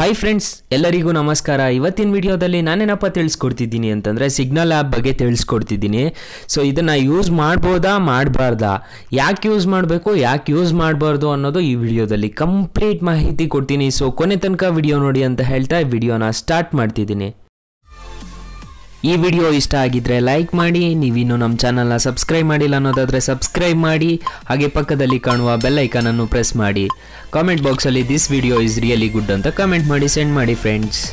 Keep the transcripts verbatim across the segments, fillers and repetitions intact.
Hi friends, ಎಲ್ಲರಿಗೂ ನಮಸ್ಕಾರ. ಇವತ್ತಿನ ವಿಡಿಯೋದಲ್ಲಿ ನಾನೇನಪ್ಪ ತಿಳಿಸ್ಕೊಡ್ತಿದ್ದೀನಿ ಅಂತಂದರೆ ಸಿಗ್ನಲ್ ಆ್ಯಪ್ ಬಗ್ಗೆ ತಿಳಿಸ್ಕೊಡ್ತಿದ್ದೀನಿ. ಸೊ ಇದನ್ನು ಯೂಸ್ ಮಾಡ್ಬೋದಾ ಮಾಡಬಾರ್ದಾ, ಯಾಕೆ ಯೂಸ್ ಮಾಡಬೇಕು ಯಾಕೆ ಯೂಸ್ ಮಾಡಬಾರ್ದು ಅನ್ನೋದು ಈ ವಿಡಿಯೋದಲ್ಲಿ ಕಂಪ್ಲೀಟ್ ಮಾಹಿತಿ ಕೊಡ್ತೀನಿ. ಸೊ ಕೊನೆ ತನಕ ವಿಡಿಯೋ ನೋಡಿ ಅಂತ ಹೇಳ್ತಾ ಈ ವಿಡಿಯೋನ ಸ್ಟಾರ್ಟ್ ಮಾಡ್ತಿದ್ದೀನಿ. ಈ ವಿಡಿಯೋ ಇಷ್ಟ ಆಗಿದ್ರೆ ಲೈಕ್ ಮಾಡಿ, ನೀವಿನ್ನೂ ನಮ್ಮ ಚಾನಲ್ನ ಸಬ್ಸ್ಕ್ರೈಬ್ ಮಾಡಿಲ್ಲ ಅನ್ನೋದಾದರೆ ಸಬ್ಸ್ಕ್ರೈಬ್ ಮಾಡಿ, ಹಾಗೆ ಪಕ್ಕದಲ್ಲಿ ಕಾಣುವ ಬೆಲ್ ಐಕಾನನ್ನು ಪ್ರೆಸ್ ಮಾಡಿ. ಕಾಮೆಂಟ್ ಬಾಕ್ಸಲ್ಲಿ this video is really good ಅಂತ ಕಮೆಂಟ್ ಮಾಡಿ ಸೆಂಡ್ ಮಾಡಿ ಫ್ರೆಂಡ್ಸ್.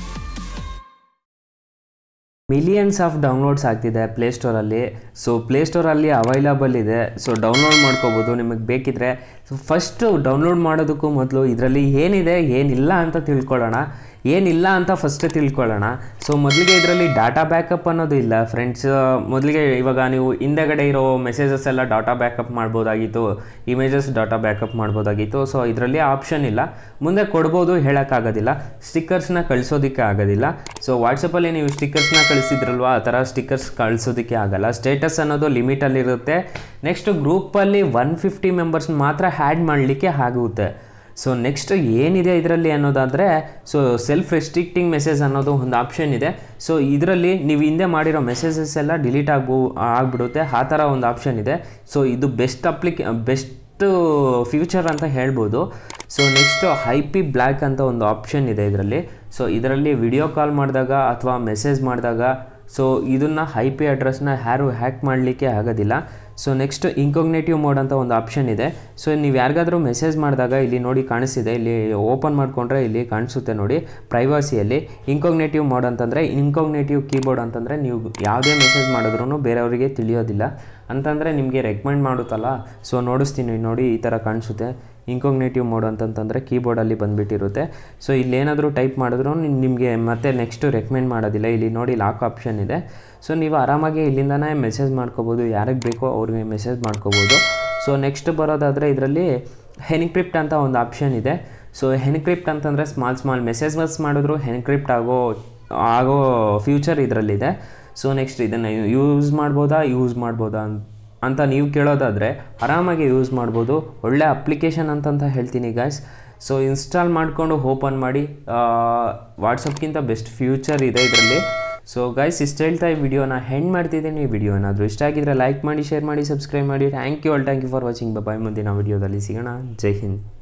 ಮಿಲಿಯನ್ಸ್ ಆಫ್ ಡೌನ್ಲೋಡ್ಸ್ ಆಗ್ತಿದೆ ಪ್ಲೇಸ್ಟೋರಲ್ಲಿ. ಸೊ ಪ್ಲೇಸ್ಟೋರಲ್ಲಿ ಅವೈಲಬಲ್ ಇದೆ, ಸೊ ಡೌನ್ಲೋಡ್ ಮಾಡ್ಕೋಬೋದು ನಿಮಗೆ ಬೇಕಿದ್ರೆ. ಸೊ ಫಸ್ಟು ಡೌನ್ಲೋಡ್ ಮಾಡೋದಕ್ಕೂ ಮೊದಲು ಇದರಲ್ಲಿ ಏನಿದೆ ಏನಿಲ್ಲ ಅಂತ ತಿಳ್ಕೊಳ್ಳೋಣ. ಏನಿಲ್ಲ ಅಂತ ಫಸ್ಟ್ ತಿಳ್ಕೊಳ್ಳೋಣ. ಸೊ ಮೊದಲಿಗೆ ಇದರಲ್ಲಿ ಡಾಟಾ ಬ್ಯಾಕಪ್ ಅನ್ನೋದು ಇಲ್ಲ ಫ್ರೆಂಡ್ಸ್. ಮೊದಲಿಗೆ ಇವಾಗ ನೀವು ಹಿಂದೆಗಡೆ ಇರೋ ಮೆಸೇಜಸ್ ಎಲ್ಲ ಡಾಟಾ ಬ್ಯಾಕಪ್ ಮಾಡ್ಬೋದಾಗಿತ್ತು, ಇಮೇಜಸ್ ಡಾಟಾ ಬ್ಯಾಕಪ್ ಮಾಡ್ಬೋದಾಗಿತ್ತು. ಸೊ ಇದರಲ್ಲಿ ಆಪ್ಷನ್ ಇಲ್ಲ, ಮುಂದೆ ಕೊಡ್ಬೋದು, ಹೇಳೋಕ್ಕಾಗೋದಿಲ್ಲ. ಸ್ಟಿಕ್ಕರ್ಸ್ನ ಕಳಿಸೋದಕ್ಕೆ ಆಗೋದಿಲ್ಲ. ಸೊ ವಾಟ್ಸಪ್ಪಲ್ಲಿ ನೀವು ಸ್ಟಿಕ್ಕರ್ಸ್ನ ಕಳಿಸಿದ್ರಲ್ವ, ಆ ಥರ ಸ್ಟಿಕ್ಕರ್ಸ್ ಕಳಿಸೋದಕ್ಕೆ ಆಗಲ್ಲ. ಸ್ಟೇಟಸ್ ಅನ್ನೋದು ಲಿಮಿಟಲ್ಲಿರುತ್ತೆ. ನೆಕ್ಸ್ಟ್ ಗ್ರೂಪಲ್ಲಿ ಒನ್ ಫಿಫ್ಟಿ ಮೆಂಬರ್ಸ್ ಮಾತ್ರ ಹ್ಯಾಡ್ ಮಾಡಲಿಕ್ಕೆ ಆಗುತ್ತೆ. ಸೊ ನೆಕ್ಸ್ಟ್ ಏನಿದೆ ಇದರಲ್ಲಿ ಅನ್ನೋದಾದರೆ, ಸೊ ಸೆಲ್ಫ್ ರೆಸ್ಟ್ರಿಕ್ಟಿಂಗ್ ಮೆಸೇಜ್ ಅನ್ನೋದು ಒಂದು ಆಪ್ಷನ್ ಇದೆ. ಸೊ ಇದರಲ್ಲಿ ನೀವು ಹಿಂದೆ ಮಾಡಿರೋ ಮೆಸೇಜಸ್ ಎಲ್ಲ ಡಿಲೀಟ್ ಆಗ್ಬೋ ಆಗಿಬಿಡುತ್ತೆ, ಆ ಥರ ಒಂದು ಆಪ್ಷನ್ ಇದೆ. ಸೊ ಇದು ಬೆಸ್ಟ್ ಅಪ್ಲಿಕೆ ಬೆಸ್ಟ್ ಫ್ಯೂಚರ್ ಅಂತ ಹೇಳ್ಬೋದು. So next I P black ಅಂತ ಒಂದು ಆಪ್ಷನ್ ಇದೆ ಇದರಲ್ಲಿ. ಸೊ ಇದರಲ್ಲಿ ವಿಡಿಯೋ ಕಾಲ್ ಮಾಡಿದಾಗ ಅಥವಾ ಮೆಸೇಜ್ ಮಾಡಿದಾಗ ಸೊ ಇದನ್ನು ಐ ಪಿ ಅಡ್ರೆಸ್ನ ಯಾರು ಹ್ಯಾಕ್ ಮಾಡಲಿಕ್ಕೆ ಆಗೋದಿಲ್ಲ. ಸೊ ನೆಕ್ಸ್ಟ್ ಇನ್ಕಾಗ್ನೇಟಿವ್ ಮೋಡ್ ಅಂತ ಒಂದು ಆಪ್ಷನ್ ಇದೆ. ಸೊ ನೀವು ಯಾರಿಗಾದರೂ ಮೆಸೇಜ್ ಮಾಡಿದಾಗ ಇಲ್ಲಿ ನೋಡಿ ಕಾಣಿಸ್ತಿದೆ, ಇಲ್ಲಿ ಓಪನ್ ಮಾಡಿಕೊಂಡ್ರೆ ಇಲ್ಲಿ ಕಾಣಿಸುತ್ತೆ ನೋಡಿ ಪ್ರೈವಸಿಯಲ್ಲಿ. ಇನ್ಕಾಗ್ನೇಟಿವ್ ಮೋಡ್ ಅಂತಂದರೆ, ಇನ್ಕಾಗ್ನೇಟಿವ್ ಕೀಬೋರ್ಡ್ ಅಂತಂದರೆ ನೀವು ಯಾವುದೇ ಮೆಸೇಜ್ ಮಾಡಿದ್ರೂ ಬೇರೆಯವರಿಗೆ ತಿಳಿಯೋದಿಲ್ಲ ಅಂತಂದರೆ ನಿಮಗೆ ರೆಕಮೆಂಡ್ ಮಾಡುತ್ತಲ್ಲ. ಸೊ ನೋಡಿಸ್ತೀನಿ ನೋಡಿ, ಈ ಥರ ಕಾಣಿಸುತ್ತೆ ಇನ್ಕಾಗ್ನೇಟಿವ್ ಮೋಡ್ ಅಂತಂತಂದರೆ ಕೀಬೋರ್ಡಲ್ಲಿ ಬಂದುಬಿಟ್ಟಿರುತ್ತೆ. ಸೊ ಇಲ್ಲೇನಾದರೂ ಟೈಪ್ ಮಾಡಿದ್ರು ನಿಮಗೆ ಮತ್ತೆ ನೆಕ್ಸ್ಟು ರೆಕಮೆಂಡ್ ಮಾಡೋದಿಲ್ಲ. ಇಲ್ಲಿ ನೋಡಿ ಲಾಕ್ ಆಪ್ಷನ್ ಇದೆ. ಸೊ ನೀವು ಆರಾಮಾಗಿ ಇಲ್ಲಿಂದನೇ ಮೆಸೇಜ್ ಮಾಡ್ಕೋಬೋದು, ಯಾರಿಗೆ ಬೇಕೋ ಅವ್ರಿಗೆ ಮೆಸೇಜ್ ಮಾಡ್ಕೋಬೋದು. ಸೊ ನೆಕ್ಸ್ಟ್ ಬರೋದಾದರೆ ಇದರಲ್ಲಿ ಎನ್ಕ್ರಿಪ್ಟ್ ಅಂತ ಒಂದು ಆಪ್ಷನ್ ಇದೆ. ಸೊ ಎನ್ಕ್ರಿಪ್ಟ್ ಅಂತಂದರೆ ಸ್ಮಾಲ್ ಸ್ಮಾಲ್ ಮೆಸೇಜಸ್ ಮಾಡಿದ್ರು ಎನ್ಕ್ರಿಪ್ಟ್ ಆಗೋ ಆಗೋ ಫ್ಯೂಚರ್ ಇದರಲ್ಲಿದೆ. ಸೊ ನೆಕ್ಸ್ಟ್ ಇದನ್ನು ಯೂಸ್ ಮಾಡ್ಬೋದಾ ಯೂಸ್ ಮಾಡ್ಬೋದಾ ಅಂತ ನೀವು ಕೇಳೋದಾದರೆ ಆರಾಮಾಗಿ ಯೂಸ್ ಮಾಡ್ಬೋದು. ಒಳ್ಳೆ ಅಪ್ಲಿಕೇಶನ್ ಅಂತಂತ ಹೇಳ್ತೀನಿ ಗಾಯ್ಸ್. ಸೊ ಇನ್ಸ್ಟಾಲ್ ಮಾಡಿಕೊಂಡು ಓಪನ್ ಮಾಡಿ, ವಾಟ್ಸಪ್ಗಿಂತ ಬೆಸ್ಟ್ ಫ್ಯೂಚರ್ ಇದೆ ಇದರಲ್ಲಿ. ಸೊ ಗೈಸ್ ಇಷ್ಟು ಹೇಳ್ತಾ ಈ ವಿಡಿಯೋನ ಹೆಂಡ್ ಮಾಡ್ತಿದ್ದೀನಿ. ಈ ವಿಡಿಯೋ ಏನಾದರೂ ಇಷ್ಟ ಆಗಿದ್ರೆ ಲೈಕ್ ಮಾಡಿ, ಶೇರ್ ಮಾಡಿ, ಸಬ್ಸ್ಕ್ರೈಬ್ ಮಾಡಿ. Thank you all, thank you for watching. Bye, ಮುಂದಿನ ವಿಡಿಯೋದಲ್ಲಿ ಸಿಗೋಣ. ಜೈ ಹಿಂದ್.